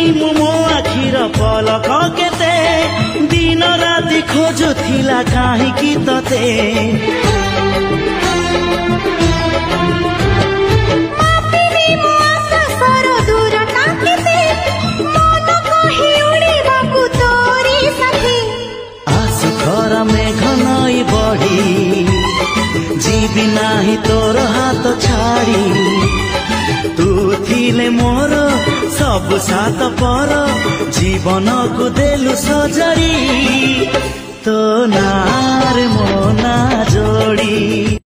मो आखिर पलक केते दिन राति खोजुथिला काहींकि तते मेघनई बढ़ी जीवी नाही तोर हाथ छाड़ी तू थिले मोर सब सात पर जीवन को देलु सजरी तो नार मो ना जोड़ी।